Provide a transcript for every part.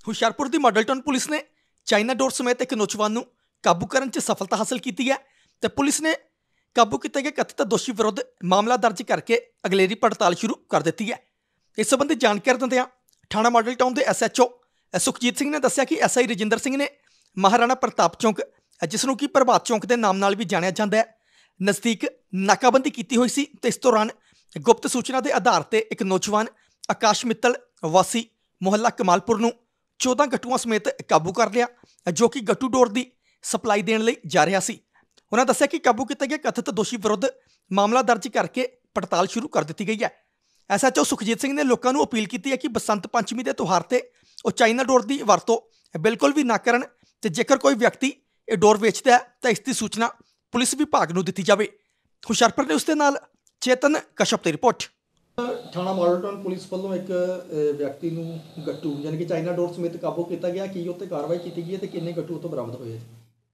ਹੁਸ਼ਿਆਰਪੁਰ ਦੀ model town police ਨੇ China ਡੋਰ ਸਮੇਤ ਇੱਕ ਨੌਜਵਾਨ ਨੂੰ ਕਾਬੂ ਕਰਨ 'ਚ ਸਫਲਤਾ ਹਾਸਲ ਕੀਤੀ ਹੈ ਤੇ ਪੁਲਿਸ ਨੇ ਕਾਬੂ ਕੀਤੇ ਗਏ ਕਥਿਤ ਦੋਸ਼ੀ ਵਿਰੁੱਧ ਮਾਮਲਾ ਦਰਜ ਕਰਕੇ ਅਗਲੇਰੀ ਪੜਤਾਲ ਸ਼ੁਰੂ ਕਰ ਦਿੱਤੀ ਹੈ। ਇਸ ਸੰਬੰਧੀ ਜਾਣਕਾਰੀ ਦਿੰਦਿਆਂ ਥਾਣਾ ਮਾਡਲ ਟਾਊਨ ਦੇ SHO ਸੁਖਜੀਤ ਸਿੰਘ ਨੇ ਦੱਸਿਆ ਕਿ SI ਰਜਿੰਦਰ ਸਿੰਘ ਨੇ ਮਹਾਰਾਣਾ ਪ੍ਰਤਾਪ ਚੌਂਕ, ਜਿਸ ਨੂੰ ਕਿ ਪ੍ਰਭਾਤ ਚੌਂਕ ਦੇ ਨਾਮ ਨਾਲ ਵੀ ਜਾਣਿਆ ਜਾਂਦਾ ਹੈ, ਨਜ਼ਦੀਕ ਨਾਕਾਬੰਦੀ ਕੀਤੀ ਹੋਈ ਸੀ ਤੇ ਇਸ ਦੌਰਾਨ ਗੁਪਤ ਸੂਚਨਾ ਦੇ ਆਧਾਰ ਤੇ ਇੱਕ ਨੌਜਵਾਨ ਆਕਾਸ਼ ਮਿੱਤਲ ਵਾਸੀ ਮੁਹੱਲਾ ਕਮਾਲਪੁਰ ਨੂੰ 14 ਗੱਟੂਆਂ ਸਮੇਤ ਕਾਬੂ ਕਰ ਲਿਆ, ਜੋ ਕਿ ਗੱਟੂ ਡੋਰ ਦੀ ਸਪਲਾਈ ਦੇਣ ਲਈ ਜਾ ਰਿਹਾ ਸੀ। ਉਹਨਾਂ ਦੱਸਿਆ ਕਿ ਕਾਬੂ ਕੀਤੇ ਗਏ ਕਥਿਤ ਦੋਸ਼ੀ ਵਿਰੁੱਧ ਮਾਮਲਾ ਦਰਜ ਕਰਕੇ ਪੜਤਾਲ ਸ਼ੁਰੂ ਕਰ ਦਿੱਤੀ ਗਈ ਹੈ। SHO ਸੁਖਜੀਤ ਸਿੰਘ ਨੇ ਲੋਕਾਂ ਨੂੰ ਅਪੀਲ ਕੀਤੀ ਹੈ ਕਿ ਬਸੰਤ ਪੰਚਮੀ ਦੇ ਤਿਉਹਾਰ ਤੇ ਉਹ ਚਾਈਨਾ ਡੋਰ ਦੀ ਵਰਤੋਂ ਬਿਲਕੁਲ ਵੀ ਨਾ ਕਰਨ ਤੇ ਜੇਕਰ ਕੋਈ ਵਿਅਕਤੀ ਇਹ ਡੋਰ ਵੇਚਦਾ ਹੈ ਤਾਂ ਇਸ ਦੀ ਸੂਚਨਾ ਪੁਲਿਸ ਵਿਭਾਗ ਨੂੰ ਦਿੱਤੀ ਜਾਵੇ। ਹੁਸ਼ਿਆਰਪੁਰ ਨੇ ਉਸ ਦੇ ਨਾਲ ਚੇਤਨ ਕਸ਼ਪ ਦੀ ਰਿਪੋਰਟ। ਥਾਣਾ ਮਾਡਲ ਟਾਊਨ ਪੁਲਿਸ ਵੱਲੋਂ ਇੱਕ ਵਿਅਕਤੀ ਨੂੰ ਗੱਟੂ ਯਾਨੀ ਕਿ ਚਾਈਨਾ ਡੋਰ ਸਮੇਤ ਕਾਬੂ ਕੀਤਾ ਗਿਆ। ਕੀ ਉੱਤੇ ਕਾਰਵਾਈ ਕੀਤੀ ਗਈ ਹੈ ਤੇ ਕਿੰਨੇ ਗੱਟੂ ਉੱਥੋਂ ਬਰਾਮਦ ਹੋਏ ਜੀ?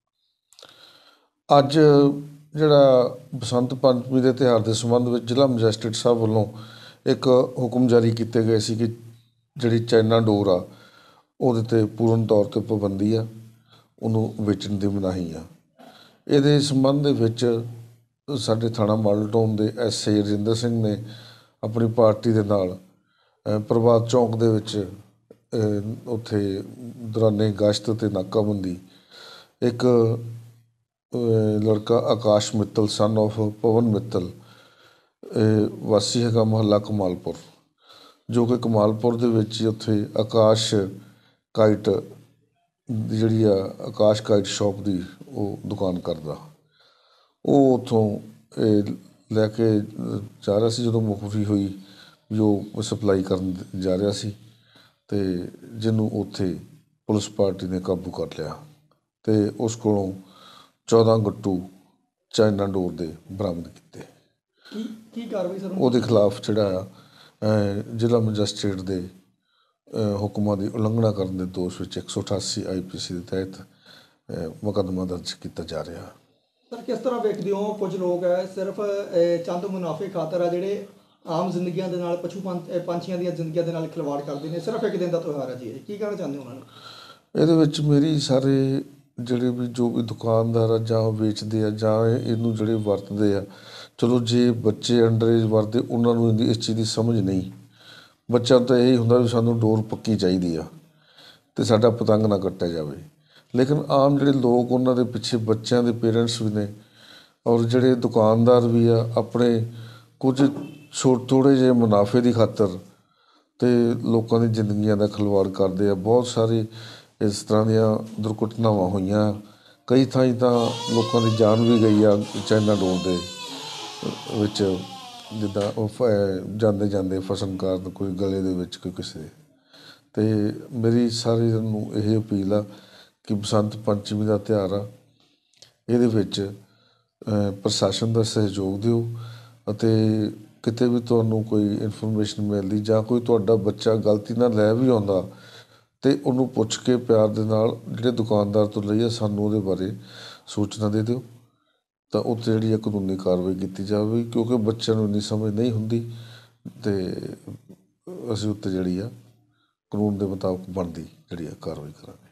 ਅੱਜ ਜਿਹੜਾ ਬਸੰਤ ਪੰਚਮੀ ਦੇ ਤਿਉਹਾਰ ਦੇ ਸੰਬੰਧ ਵਿੱਚ ਜ਼ਿਲ੍ਹਾ ਮੈਜਿਸਟਰੇਟ ਸਾਹਿਬ ਵੱਲੋਂ ਇੱਕ ਹੁਕਮ ਜਾਰੀ ਕੀਤੇ ਗਏ ਸੀ ਕਿ ਜਿਹੜੀ ਚਾਈਨਾ ਡੋਰ ਆ ਉਹਦੇ 'ਤੇ ਪੂਰਨ ਤੌਰ 'ਤੇ ਪਾਬੰਦੀ ਆ, ਉਹਨੂੰ ਵੇਚਣ ਦੀ ਮਨਾਹੀ ਆ। ਇਹਦੇ ਸੰਬੰਧ ਦੇ ਵਿੱਚ ਸਾਡੇ ਥਾਣਾ ਮਾਡਲ ਟਾਊਨ ਦੇ SI ਰਜਿੰਦਰ ਸਿੰਘ ਨੇ ਆਪਣੀ ਪਾਰਟੀ ਦੇ ਨਾਲ ਪ੍ਰਭਾਤ ਚੌਂਕ ਦੇ ਵਿੱਚ ਉੱਥੇ ਦੌਰਾਨੇ ਗਸ਼ਤ ਅਤੇ ਨਾਕਾਬੰਦੀ ਇੱਕ ਲੜਕਾ ਆਕਾਸ਼ ਮਿੱਤਲ ਸਨ ਆਫ ਪਵਨ ਮਿੱਤਲ ਵਾਸੀ ਹੈਗਾ ਮੁਹੱਲਾ ਕਮਾਲਪੁਰ, ਜੋ ਕਿ ਕਮਾਲਪੁਰ ਦੇ ਵਿੱਚ ਉੱਥੇ ਆਕਾਸ਼ ਕਾਈਟ ਦੀ ਜਿਹੜੀ ਆ ਆਕਾਸ਼ ਕਾਈਟ ਸ਼ਾਪ ਦੀ ਉਹ ਦੁਕਾਨ ਕਰਦਾ। ਉਹ ਉੱਥੋਂ ਲੈ ਕੇ ਜਾ ਰਿਹਾ ਸੀ, ਜਦੋਂ ਮੁਖਬਰੀ ਹੋਈ ਜੋ ਸਪਲਾਈ ਕਰਨ ਜਾ ਰਿਹਾ ਸੀ ਅਤੇ ਜਿਹਨੂੰ ਉੱਥੇ ਪੁਲਿਸ ਪਾਰਟੀ ਨੇ ਕਾਬੂ ਕਰ ਲਿਆ ਅਤੇ ਉਸ ਕੋਲੋਂ 14 ਗੱਟੂ ਚਾਈਨਾ ਡੋਰ ਦੇ ਬਰਾਮਦ ਕੀਤੇ। ਕੀ ਕਾਰਵਾਈ ਸਰ? ਉਹਦੇ ਖਿਲਾਫ ਜਿਹੜਾ ਜ਼ਿਲ੍ਹਾ ਮੈਜਿਸਟਰੇਟ ਦੇ ਹੁਕਮਾਂ ਦੀ ਉਲੰਘਣਾ ਕਰਨ ਦੇ ਦੋਸ਼ ਵਿੱਚ 188 IPC ਦੇ ਤਹਿਤ ਮੁਕੱਦਮਾ ਦਰਜ ਕੀਤਾ ਜਾ ਰਿਹਾ। ਸਰ, ਕਿਸ ਤਰ੍ਹਾਂ ਵੇਖਦੇ ਹੋ ਕੁਝ ਲੋਕ ਹੈ ਸਿਰਫ ਚੰਦ ਮੁਨਾਫੇ ਖਾਤਰ ਆ ਜਿਹੜੇ ਆਮ ਜ਼ਿੰਦਗੀਆਂ ਦੇ ਨਾਲ ਪੰਛੀਆਂ ਦੀਆਂ ਜ਼ਿੰਦਗੀਆਂ ਦੇ ਨਾਲ ਖਿਲਵਾੜ ਕਰਦੇ ਨੇ? ਸਿਰਫ ਇੱਕ ਦਿਨ ਦਾ ਤਿਉਹਾਰ ਹੈ ਜੀ, ਕੀ ਕਹਿਣਾ ਚਾਹੁੰਦੇ ਹੋ ਉਹਨਾਂ ਨੂੰ? ਇਹਦੇ ਵਿੱਚ ਮੇਰੀ ਸਾਰੇ ਜਿਹੜੇ ਵੀ ਜੋ ਵੀ ਦੁਕਾਨਦਾਰ ਆ ਜਾਂ ਵੇਚਦੇ ਆ ਜਾਂ ਇਹਨੂੰ ਜਿਹੜੇ ਵਰਤਦੇ ਆ, ਚਲੋ ਜੇ ਬੱਚੇ ਅੰਡਰ ਏਜ ਵਰਤਦੇ ਉਹਨਾਂ ਨੂੰ ਇਹਦੀ ਇਸ ਚੀਜ਼ ਦੀ ਸਮਝ ਨਹੀਂ। ਬੱਚਿਆਂ ਨੂੰ ਤਾਂ ਇਹੀ ਹੁੰਦਾ ਵੀ ਸਾਨੂੰ ਡੋਰ ਪੱਕੀ ਚਾਹੀਦੀ ਆ ਅਤੇ ਸਾਡਾ ਪਤੰਗ ਨਾ ਕੱਟਿਆ ਜਾਵੇ। ਲੇਕਿਨ ਆਮ ਜਿਹੜੇ ਲੋਕ ਉਹਨਾਂ ਦੇ ਪਿੱਛੇ ਬੱਚਿਆਂ ਦੇ ਪੇਰੈਂਟਸ ਵੀ ਨੇ ਔਰ ਜਿਹੜੇ ਦੁਕਾਨਦਾਰ ਵੀ ਆ, ਆਪਣੇ ਕੁਝ ਥੋੜ੍ਹੇ ਜਿਹੇ ਮੁਨਾਫੇ ਦੀ ਖਾਤਰ ਅਤੇ ਲੋਕਾਂ ਦੀ ਜ਼ਿੰਦਗੀਆਂ ਦਾ ਖਿਲਵਾੜ ਕਰਦੇ ਆ। ਬਹੁਤ ਸਾਰੇ ਇਸ ਤਰ੍ਹਾਂ ਦੀਆਂ ਦੁਰਘਟਨਾਵਾਂ ਹੋਈਆਂ, ਕਈ ਥਾਈਂ ਤਾਂ ਲੋਕਾਂ ਦੀ ਜਾਨ ਵੀ ਗਈ ਆ ਚਾਈਨਾ ਡੋਰ ਦੇ ਵਿੱਚ, ਜਿੱਦਾਂ ਉਹ ਜਾਂਦੇ ਜਾਂਦੇ ਫਸਣ ਕਾਰਨ ਕੋਈ ਗਲੇ ਦੇ ਵਿੱਚ ਕੋਈ ਕਿਸੇ ਦੇ। ਅਤੇ ਮੇਰੀ ਸਾਰਿਆਂ ਨੂੰ ਇਹ ਅਪੀਲ ਆ ਕਿ ਬਸੰਤ ਪੰਚਮੀ ਦਾ ਤਿਉਹਾਰ ਆ, ਇਹਦੇ ਵਿੱਚ ਪ੍ਰਸ਼ਾਸਨ ਦਾ ਸਹਿਯੋਗ ਦਿਓ ਅਤੇ ਕਿਤੇ ਵੀ ਤੁਹਾਨੂੰ ਕੋਈ ਇਨਫੋਰਮੇਸ਼ਨ ਮਿਲਦੀ ਜਾਂ ਕੋਈ ਤੁਹਾਡਾ ਬੱਚਾ ਗਲਤੀ ਨਾਲ ਲੈ ਵੀ ਆਉਂਦਾ ਅਤੇ ਉਹਨੂੰ ਪੁੱਛ ਕੇ ਪਿਆਰ ਦੇ ਨਾਲ ਜਿਹੜੇ ਦੁਕਾਨਦਾਰ ਤੋਂ ਲਈ ਆ ਸਾਨੂੰ ਉਹਦੇ ਬਾਰੇ ਸੂਚਨਾ ਦੇ ਦਿਓ, ਤਾਂ ਉੱਥੇ ਜਿਹੜੀ ਆ ਕਾਨੂੰਨੀ ਕਾਰਵਾਈ ਕੀਤੀ ਜਾਵੇ, ਕਿਉਂਕਿ ਬੱਚਿਆਂ ਨੂੰ ਇੰਨੀ ਸਮਝ ਨਹੀਂ ਹੁੰਦੀ ਅਤੇ ਅਸੀਂ ਉੱਤੇ ਜਿਹੜੀ ਆ ਕਾਨੂੰਨ ਦੇ ਮੁਤਾਬਕ ਬਣਦੀ ਜਿਹੜੀ ਆ ਕਾਰਵਾਈ ਕਰਾਂਗੇ।